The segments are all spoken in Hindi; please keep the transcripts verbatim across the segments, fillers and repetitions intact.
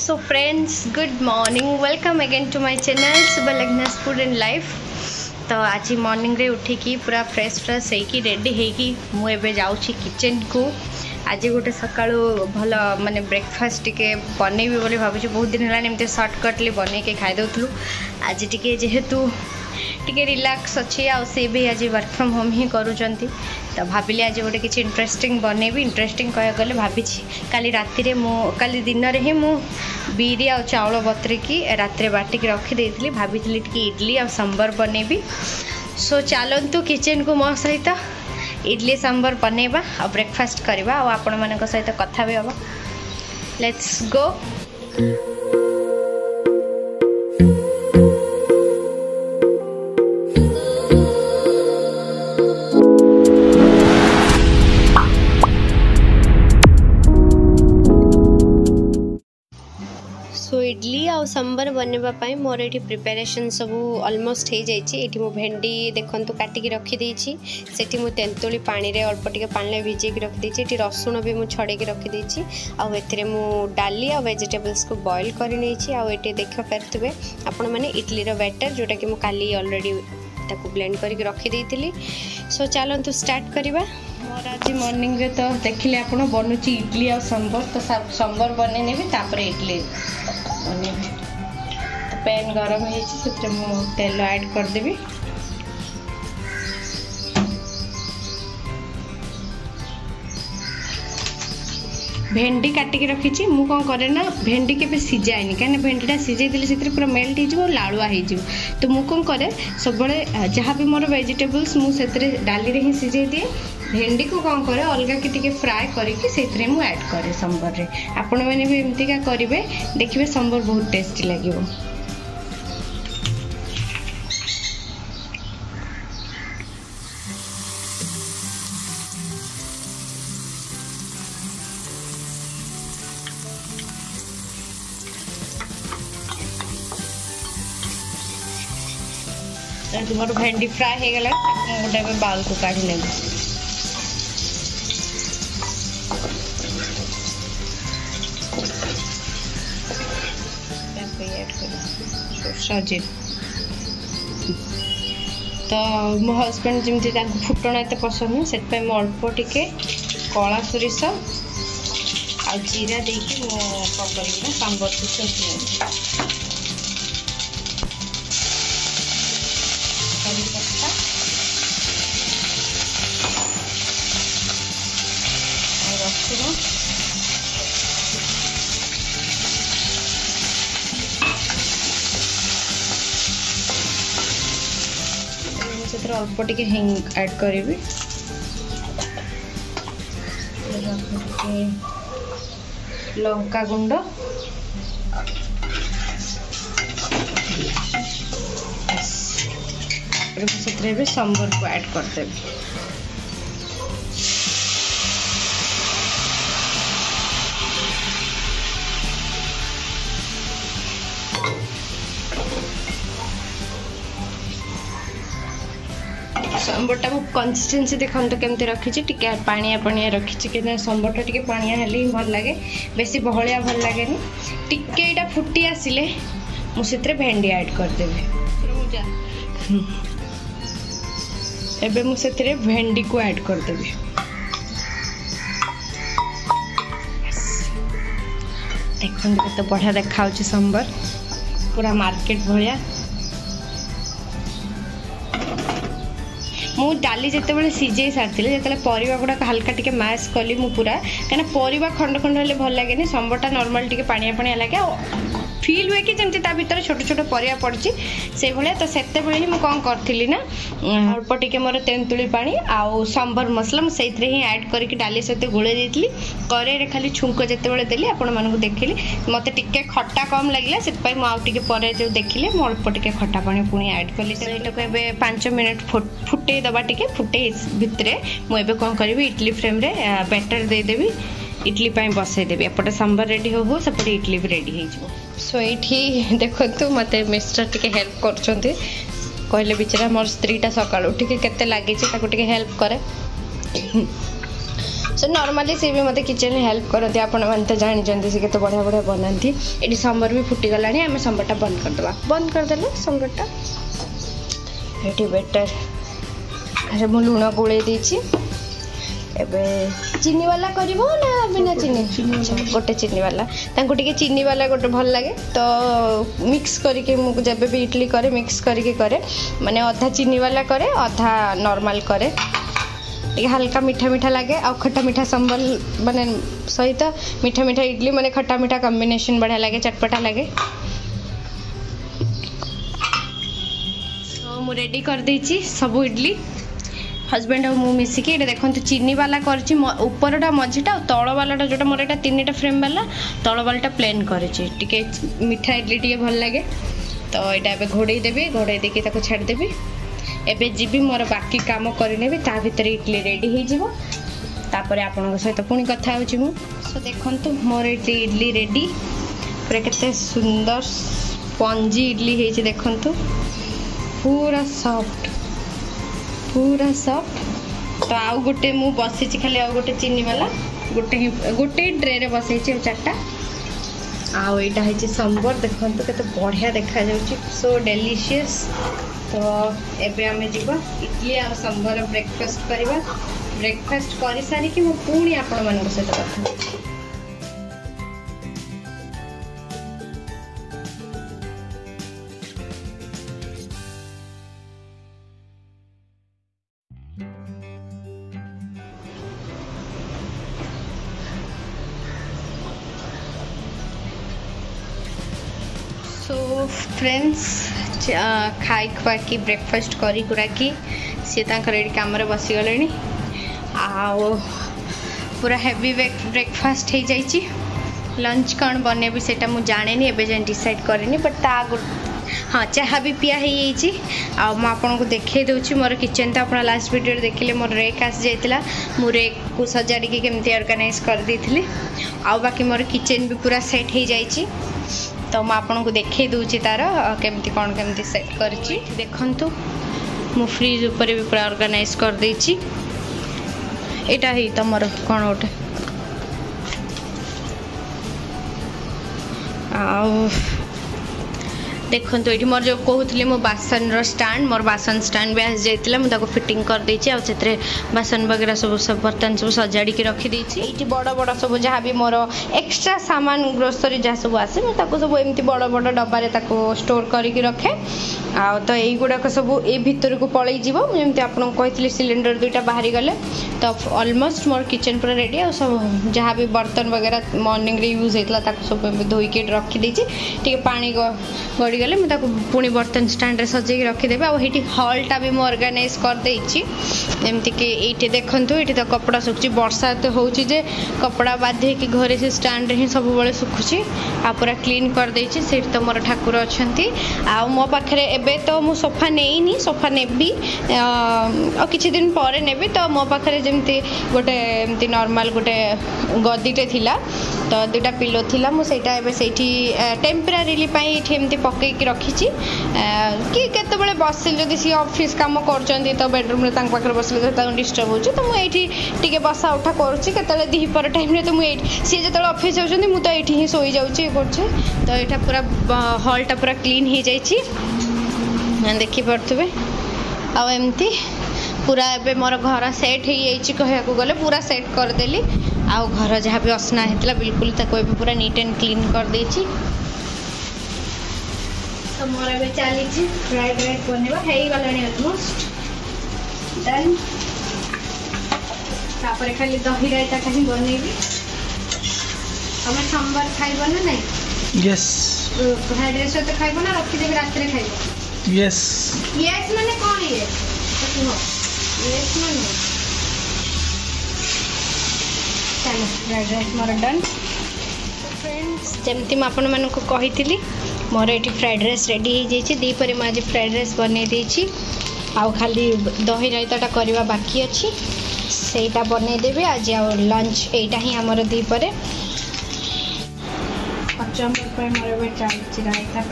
So friends, good morning. Welcome again to my channel Subhalagna's Food and Life. तो आज मॉर्निंग रे उठिकी पूरा फ्रेश फ्रेश होगी रेडी होगी मुझे जाऊँगी किचन को। आज गोटे सका भल माने ब्रेकफास्ट टिके बनैबी बोली भावुँ। बहुत दिन है एमती सर्टकटली बनई के खाई दूँ। आज टिके जेहेतु टिके रिलैक्स अच्छी आ सी भी आज वर्क फ्रॉम होम ही करूँगी तो भाविली आज गोटे किसी इंटरेस्टिंग बनैबी। इंटरेस्टिंग कह गले भाभी काली राति मु काली दिन में ही मु बीरी आ चाउल बतरिकी राति बाटिक रखीदी भाभी टिके इडली आ सांबर बनैबी। सो चलतु किचन को मो सहित इडली सांबर बनैबा आ ब्रेकफास्ट करवा आ आपण मानक सहित कथा भी हबा। Let's go. सो इडली आ सांबर बनवाई मोर ये प्रिपेरेसन सब ऑलमोस्ट हो जाइए। मु भेंडी देखु काटिकी रखीदी से मु तेंतुली पानी रे अल्प टिके पानी भिजे रखीदी। ये रसुण भी मुझे छड़े रखीदी आउ मु डाली आ वेजिटेबल्स को बॉईल कर ये देख पारे आपण मैंने इडली बैटर जोटा कि काली ऑलरेडी ब्लेंड करके रखीदी। सो चलतु स्टार्ट करवा। मोर आज मॉर्निंग रे तो देखिले आपण बनूची इडली आ सांबर। तो सांबर बने नेबी तापर इडली बने। तो पैन गरम है मु तेल ऐड कर देबी। भेंडी काटिकी रखी मु कौन करे ना भेंडी के सीझाएनि कहीं भेंडीटा सीझे से पूरा मेल्ट हो लालुआ हो। तो मु कौन करे सब जहाँ भी मोर वेजिटेबल्स मुझे डाली रे ही सीझे दिए। भेंडी को कौन करे अलग की फ्राए करके ऐड करे सांबर रे। आपण मैंने भी एमतीका करेंगे देखिए सांबर बहुत टेस्टी लगे। मोर भेंडी फ्राए हो गला गोटे बाउल को काढ़ी ने तो मो हस्बैंड जमी फुटण एत पसंद नहीं से अल्प टिके कला सोरिष आ जीरा देकी मो कौन कर सांबर अल्प टिके हिंग ऐड करी लंका गुंड से सांबर को ऐड करते। सांबरटा मु कंसिस्टेंसी देखो तो केमती रखी टिके पानिया पानिया रखी कि सांबरटा टिके पानिया हेले ही भल लगे बेसी बहलिया भल लगे टिके एटा फुटी आसिले मुझे भेंडी ऐड करदेवी। एबे मुझे भेंडी को ऐड करदेवी। देखो तो बढ़िया देखा सांबर पूरा मार्केट भाया। मु डाली जिते बड़े सीझे सारी जो परिवा गुड़ाक हल्का टिके मैश कली मु पूरा कहीं परिवा खंड खंड हेल्ले भल लगे सांबरटा नॉर्मल टिके पानिया पानिया लगे फील हुए कि जमी ता भर छोट छोट परिया पड़ी से भाया। तो से ही मुझे कौन करी ना अल्प टिके मोर तेंतुली पानी आउ सांबर मसला मुझे ही ऐड करके डाली सहित गोले देती कड़े खाली छुंक जिते देली आपण मानक देखिली मत टिके खट्टा कम लगे से मुझे पर जो देखिले मु अल्प टिके खट्टा पानी पुणी ऐड कली। तो ये पांच मिनट फुटे दबा टिके फुटे भितर मुझे कौन करी इडली फ्रेम रे बैटर देदेवी इडली बसई देवी। एपटे सांबर रेडी हो सेपटे इडली भी रेडी हो। सो ये देखु मत मिस्टर टिके हेल्प कर कहले बिचरा मोर स्त्रीटा सकाल उठिके केते लगी हेल्प करे। सो नॉर्मली सी भी मते किचन हेल्प करते आपण मन तो जानि जंती से केते बढ़िया बढ़िया बनाती एटी संबर भी फुटी गलानी आमे संबरटा बंद कर देबा बंद कर देले संबरटा एटी बेटर अरे मु लूण गोळे देछि एबे चीनी वाला करिवो ना बिना चीनी गोटे चीनी वाला तांको टिके चीनी वाला गोटे भल लागे तो मिक्स करके मु जब भी इडली करे मिक्स करके करे माने आधा चीनी वाला करे आधा नॉर्मल करे हल्का मीठा मीठा लगे आ खट्टा मीठा संबल माने सहित मीठा मीठा इडली माने खट्टा मीठा कॉम्बिनेशन बढ़िया लगे चटपटा लगे तो मु रेडी कर देछि सब इडली हस्बैंड और मु मिसिकी ये देखो चीनी वाला करछि ऊपरटा मझीटा तल वालाटा जोटा मोर एटा तीनटा फ्रेम वाला तल वालाटा प्लेन करछि टिके मीठा इडली टिके भल लगे तो यहाँ एबे घोड़े देबी घोड़े देके ताको छाड़ देबी एबे जीबी मोर बाकी काम करनेबी ता भीतर इडली रेडी हो जिवो तापरे आपन सहित पुणी कथा होछि मु सो देखंतु मोर इडली इडली रेडी पूरा केते सुंदर स्पंजी इडली हेछि देखंतु पूरा सॉफ्ट पूरा सॉफ्ट तो आउ गोटे मु बसी खाली आउ गोटे चीनी वाला गोटे गोटे ट्रे रे बसई चार्टा आउ यहाँ है संबर देखते केते बढ़िया देखा जाउची सो डेलीशियस तो एबे आमे जीवा इडली आ संबर ब्रेकफास्ट करवा ब्रेकफास्ट कर सारी कि मु पुणी आपण मन सहित कथा सो फ्रेंड्स खाई खुआ कि ब्रेकफास्ट करी कुरा कि सी रेडी कम बसी गले आओ पूरा हेवी ब्रेकफास्ट हो जाइए लंच कौन बनेबी सेटा मु जाने एबे जाए डिसाइड करनी बट ता हाँ चाह भी पिया हो आपन को देखे दूसरी मोर किचन तो आप लास्ट वीडियो देखिले मोर रेक आसी जाइतिला मु रेक को सजाड़ी केमती ऑर्गेनाइज कर देथिली आ बाकी मोर किचन भी पूरा सेट हो जाइए तो मैं आपन को देखे दूची तार केमती कौन केमती सेट करछि देखंतु मु फ्रिज ऊपर भी पूरा ऑर्गेनाइज कर देछि एटा ही तमर कौन गोटे आ देखो ये मोर जो कहूली मो बासन स्टाण्ड मोर बासन स्टाण्ड भी आसी जाइए मुझे फिटिंग कर देछि आउ से बासन वगैरह सब सब बर्तन सब सजाड़ी की रखी देछि ये बड़ बड़ सब जहाँ भी मोर एक्स्ट्रा सामान ग्रोसरी जहाँ सब आसे मुझे सब एमती बड़ बड़ डब्बारे ताको स्टोर करके रखे आ तो यही गुड़ाक सब ए भितर को पलि जमी आपको कही सिलिंडर दुईटा बाहरी गले तो ऑलमोस्ट मोर किचन पूरा रेडी आ सब जहाँ भी बर्तन वगैरह मॉर्निंग रे यूज होता सब धोईके रखी देछि टे पानी गड़ी गले मुझे पुणी बर्तन स्टैंड सजेक रखीदेवी आठी हॉलटा भी मुझे ऑर्गेनाइज कर देछि जमती कि ये देखंतु ये तो कपड़ा सुखुची वर्षा तो होची जे कपड़ा बाध्य कि घरे से स्टैंड ही सब बेले सुखुची आ पूरा क्लीन कर देछि से तो मोर ठाकुर अछंती आ मो पाखरे एबे तो मु सोफा नेइनी सोफा नेबी आ किछि दिन परे नेबी तो मो पाखरे जेमती गोटे एमती नॉर्मल गोटे गदीटे थिला तो दुटा पिलो थिला मु सेटा एबे सेठी टेम्परेरीली पई एठी एमती पके कि रखी कि केतबेले बसिल जदि सी ऑफिस काम करचंती तो बेडरूम रे तांक पाखरे बसिल तांक डिस्टर्ब होची तो मु एठी टिके बसा उठा करची केतले दिही पर टाइम रे तो मु एठी सी जेतले ऑफिस जाउचंती मु तो एठी ही सोई जाउची करची तो एटा पूरा हॉलटा पूरा क्लीन ही जाइची देखि परथबे आ एमती पूरा एबे मोर घर सेट हो जाइए कहया को गले पूरा सेट कर देली आ घर जहाँ भी असना हेतला बिल्कुल ताको एबे पूरा नीट एंड क्लीन कर देछि तो मोर एबे चली फ्राइड राइस बनेबा हेई गलानी ऑलमोस्ट डन तापर खाली दही रायता कहीं बनेबी हमें सांबर खाइबो ना नहीं यस फ्राइड राइस तो खाइबो ना रखी देबे रात रे खाइबो यस यस माने कोन ये सुनो यस माने चलो फ्राइड राइस मोर डन फ्रेंड्स जमती म आपन मन को कहितली मोर ये फ्राइड राइस रेडी हो जाइए दीपर मुझे आज फ्राइड राइस बनई देछि आउ खाली दही रायताटा करवा बाकी अच्छी सेटा बनईदेवी आज आ लंच एटा ही आमर दीपर कचम्बर मोर चलती रायता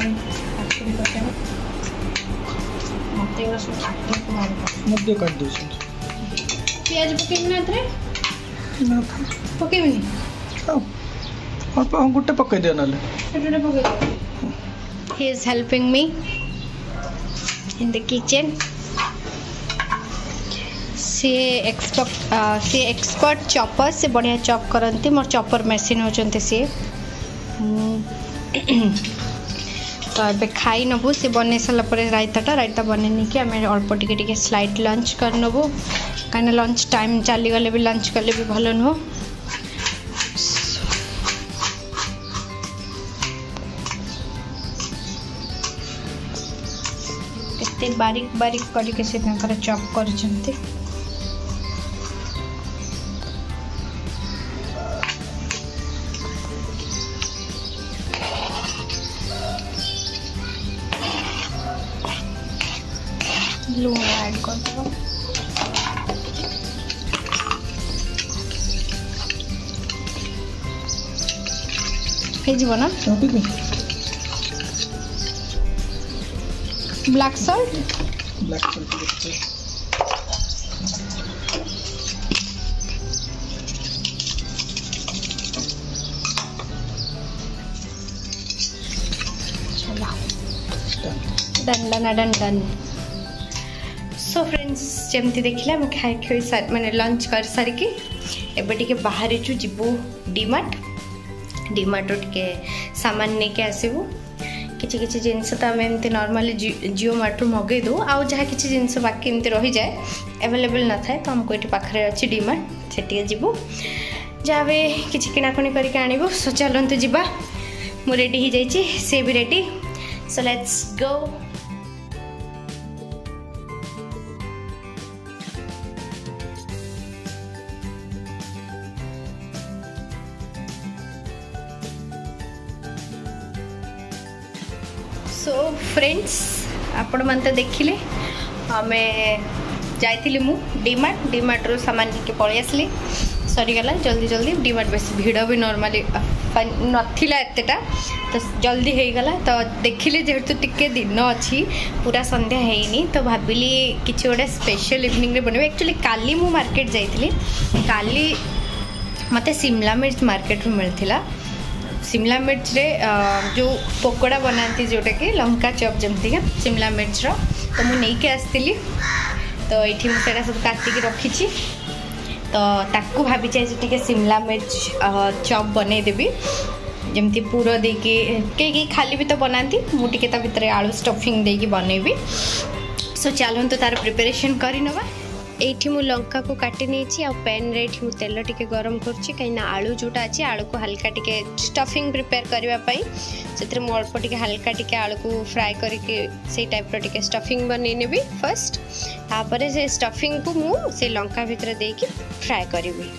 मत पियाज पकेबी ना पकेबिनी अल्प गोटे पकई दियो नाले he is helping me in the kitchen see expert see expert chopper से बढ़िया चॉप करती मोर चॉपर मशीन होचंते सी तो ए खाई नबू सी बन सारा रायताटा रायता बननी कि आम अल्प टे स्लाइट लंच कर नबू कहीं लंच टाइम चली गले भी लंच कले भी भल नुह केते बारीक बारीक करके से चॉप कर लूण ऐड कर दो हो ना black salt black salt done done done done so friends जमती देखिला मैं खाई खाई सार माने लंच कर सारिकी एबे टिके बाहर छु जिबू डीमार्ट डीमार्ट टिके सामान लेके आसबू किछि किछि जिंस तो आम एमती नॉर्मली जियो मार्ट मगे दो आउ जहाँ किछि जिंस बाकी एमती रही जाए अवेलेबल न थाए तो हमको ये पाखे अच्छी डीमार्ट से जीवु जहाँ भी किछि किणाकुणी करके आनिबु सो चलंतु जिबा मु रेडी ही जाइछि से भी ready so let's go so friends आपण मन तो देखिले आम जाइली मु डीमार्ट डीमार्ट रो सामान के पळि आसली सरीगला जल्दी जल्दी डीमार्ट बेस भिड़ भी नॉर्मली नथिला एतेटा तो जल्दी हो गला तो देखिले जेहेतु टिके दिन अच्छी पूरा संध्या हैनी तो भाविली किछि गोटे स्पेशल इवनिंग रे बनबे एक्चुअली काली मु मार्केट जाइली काली मते शिमला मिर्च मार्केट रू मिलथिला शिमला मिर्च रे जो पकोड़ा बनाती जोटा कि लंका चॉप जमती का शिमला मिर्च रो तो मुझे नहीं के आसती तो ये मुझे सब काटिक रखी तो ताकू भाभी चाहिए शिमला मिर्च चॉप बनई देवी जमती पूर देकी कई खाली भी तो बनाती मुझे भितर आलू स्टफिंग देकी बनईबी सो चलूँ तो तार प्रिपरेशन करी नवा एठी मु लंका को काटी नहीं आ पैन रे एठी मु तेल टिके गरम करछि कहीं आलू जोटा अच्छी आलू को हल्का टिके स्टफिंग प्रिपेयर करबा पई सेतिर मु अल्प टिके हल्का टिके आलू को फ्राई करके से टाइप रो टिके स्टफिंग बनै नेबी फर्स्ट तापर से स्टफिंग को मु से लंका भीतर देकी फ्राई करबी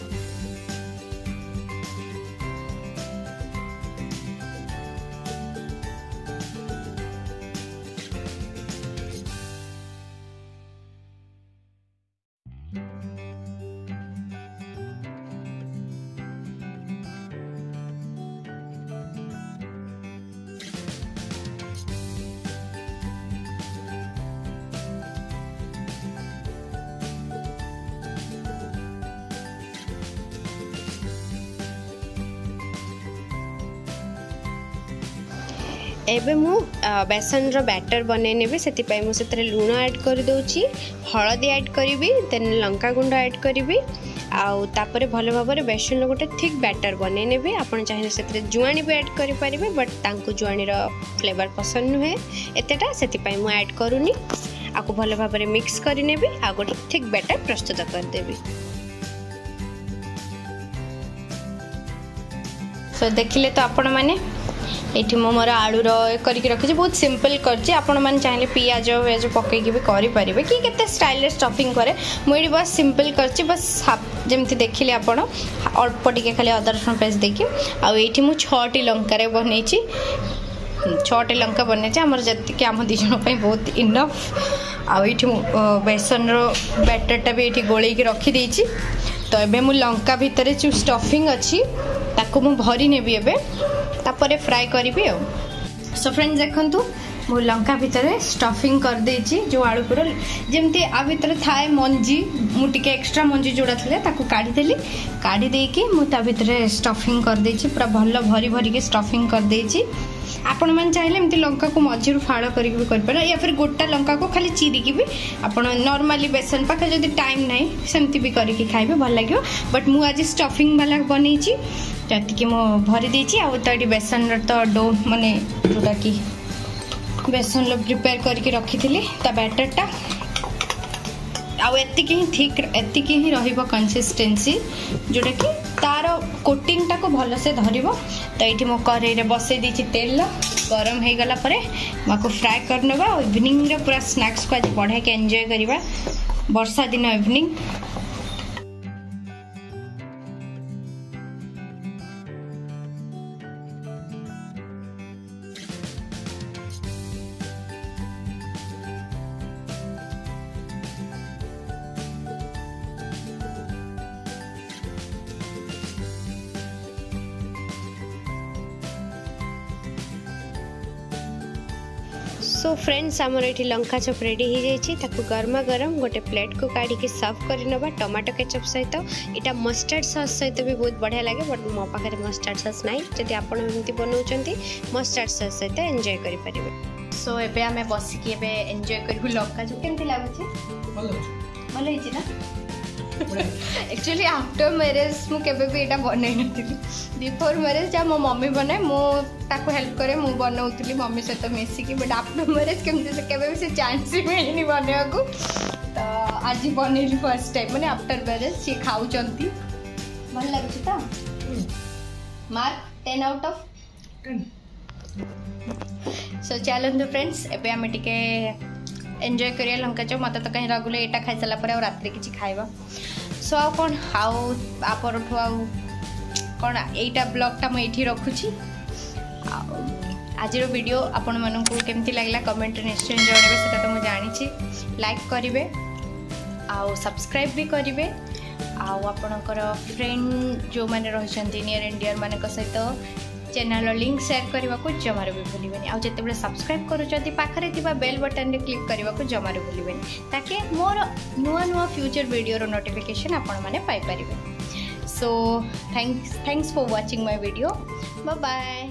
एबे मु बेसन रो बैटर बनै नेबे सेति पय मु सेतरे लूण ऐड कर दोची हळदी ऐड करिवि देन लंका गुंड ऐड करिवि आउ तापरे भलो भाबरे बेसन रो गोटे थिक बैटर बनै नेबे आपण चाहे सेतरे जुआणी भी ऐड करि परिबे बट तांको जुआणी रो फ्लेवर पसंद नुहे एतेटा सेति पय मु ऐड करूनी आको भलो भाबरे मिक्स करि नेबे आ गोटे थिक बैटर प्रस्तुत कर देबी सो देखिले तो आपण माने ये मो मोर आलू रखी रखी बहुत सिंपल करछि आपण माने चाहे पियाज वेज पकईकि भी करें कि केते स्टाइल स्टफिंग करे मुझे बस सिंपल करछि बस जमती देखिले आपण अल्प टिके खाली अदर रसुण पेस्ट देकी आ एठी मु छटी लंका बनई छटे लंका बनई आमर जति आम दी जन बहुत इनफ आठ बेसन रो बैटरटा भी ये गोल रखी देछि तो एबे मु लंका भितर जो स्टफिंग अच्छी ताको मु भरी नेबी एबे तापरे फ्राई करी आ सो फ्रेंड्स देखंतु मु लंका भितर स्टफिंग कर देछि जो आलू पूरा जेमती आ भितर थाए मंजी मु टिके एक्स्ट्रा मंजी जोड़ा थिले ताकू काढी देली काढी दे के मु ता भितर स्टफिंग कर देछि पूरा भल्ला भरी भरी के स्टफिंग कर देछि आपण मन चाहिले एमती लंका को मझिर फाड़ करके भी कर पारे या फिर गोटा लंका को खाली चीरी की भी आपण नॉर्मली बेसन पाखे जदी टाइम नाही सेमती भी करके खाइबे भल लागियो बट मु आज स्टफिंग वाला बनेछि जति कि मु भरी देछि आ तो एटी बेसन र तो डो माने जोटा कि बेसन लो प्रिपेयर करके रखी थी ता बैटर टा आउ एतिक ही ठीक एतिक ही रहिबो कंसिस्टेंसी जोटा कि तार कोटिंग टा को भल से धरिबो तो ये मो कढ़ाई रे बसई दी तेल गरम हो गला परे माको फ्राई करनबा इवनिंग रे पूरा स्नैक्स को आज बढ़िया के एंजॉय करिबा वर्षा दिन इवनिंग सो फ्रेंड्स आमर ये लंका चप रेडी हो जाइए गरमा गरम गोटे प्लेट को काढ़ी के सर्व कर टमाटो केचप सहित यहाँ मस्टर्ड सॉस सहित भी बहुत बढ़िया लगे बट मो पाखे मस्टर्ड सॉस ना जब आप बनाऊँ मस्टर्ड सॉस सहित एंजॉय करेंगे। सो एबे आमे बसिकी एबे एंजॉय करू लंका चप केमती लागुची भल होइची ना एक्चुअली आफ्टर मैरिज मु केबे भी एटा बनै नथिली बिफोर मैरिज जा मो मम्मी बनाए मो ताको हेल्प करे मु बनाउतली मम्मी सहित मिसी की बट आफ्टर मैरिज केमती से केबे भी से चांस ही मिलनी बनेवा को तो आज बनेली फर्स्ट टाइम माने आफ्टर मैरिज से खाउचंती भल लागुची त mark ten out of ten. So challenge friends एबे आमे टिके एंजॉय करिया लंका चप मत तो कहीं रगुले एटा खाई सारा पर रात किसी खाइबा सो आउ कौन आउ आपरठू आउ कौन एटा ब्लॉगटा मुझे रखुची आज वीडियो आपण मानू केमती लगला कमेंट निश्चय जणावे सेटा तो मुझे जानी लाइक करेंगे आउ सब्सक्राइब भी करेंगे आउ आपणकर फ्रेंड जो मैंने रही नियर एंड डियर मान सहित चैनल लिंक शेयर करने को जमार भी भूलें आउ जिते सब्सक्राइब करुँच पाखे बेल बटन रे क्लिक करने को जमार भूलें ताकि मोर नुआ नुआ फ्यूचर वीडियो नोटिफिकेशन आपण मैंने पाइपर। So thanks thanks for watching my video bye bye.